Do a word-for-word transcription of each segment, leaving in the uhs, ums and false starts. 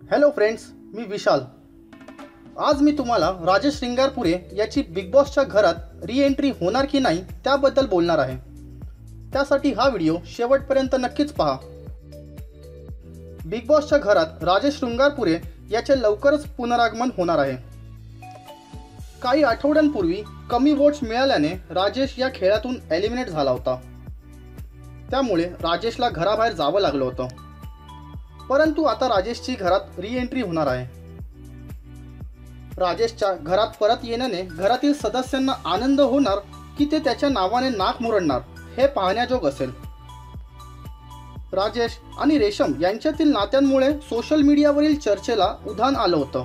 Hello friends, मी विशाल। आज मी तुम्हाला राजेश श्रृंगारपुरे याची बिग बॉसच्या घरात री एंट्री होणार की नाही त्याबद्दल बोलणार आहे। त्यासाठी हा व्हिडिओ शेवटपर्यंत नक्कीच पहा। बिग बॉसच्या घरात राजेश श्रृंगारपुरे याचे लवकरच पुनरागमन होणार आहे। काही आठवड्यांपूर्वी कमी वोट्स मिळाल्याने राजेश या खेळातून एलिमिनेट झाला होता। त्यामुळे राजेशला घराबाहेर जावं लागलं होतं, परंतु आता राजेशची घरात री एंट्री होणार आहे। राजेशच्या घरात परत येण्याने घरातील सदस्यांना आनंद होणार की ते त्याच्या नावाने नाक मुरडणार हे पाहण्याजोग असेल। राजेश आणि रेशम यांच्यातील नात्यांमुळे सोशल मीडियावरील चर्चेला उधाण आलं होतं।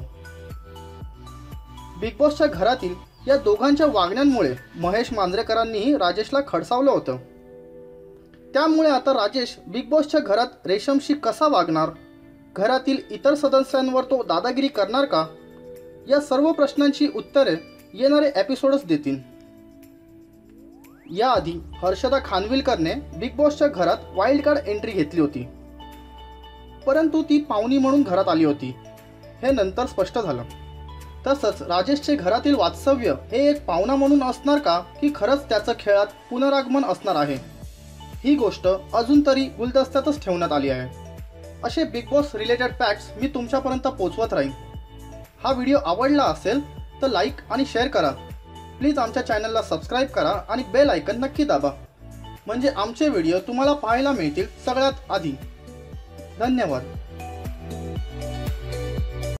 बिग बॉसच्या घरातील या दोघांच्या वागण्यांमुळे महेश मांजरेकरांनीही राजेशला खडसावलं होतं। त्यामुळे आता राजेश बिग बॉसच्या घरात रेशमशी कसा वागणार, घरातील इतर सदस्यांवर तो दादागिरी करणार का, या सर्व प्रश्नांची उत्तरे येणारे एपिसोड्स देतील। याआधी हर्षदा खानविलकरने बिग बॉसच्या घरात वाईल्ड कार्ड एंट्री घेतली होती, परंतु ती पाहुणी म्हणून घरात आली होती हे नंतर स्पष्ट झालं। तसंच राजेशचे घरातील वास्तव्य हे एक पाहुणा म्हणून असणार का की खरंच त्याचं खेळात पुनरागमन असणार आहे, ही गोष्ट अजून तरी गुलदस्त्यातच ठेवण्यात आली आहे। असे बिग बॉस रिलेटेड फॅक्ट्स मी तुमच्यापर्यंत पोहोचवत राहीन। हा व्हिडिओ आवडला असेल तर लाईक आणि शेअर करा। प्लीज आमच्या चॅनलला सबस्क्राईब करा आणि बेल आयकन नक्की दाबा, म्हणजे आमचे व्हिडिओ तुम्हाला पाहायला मिळतील सगळ्यात आधी। धन्यवाद।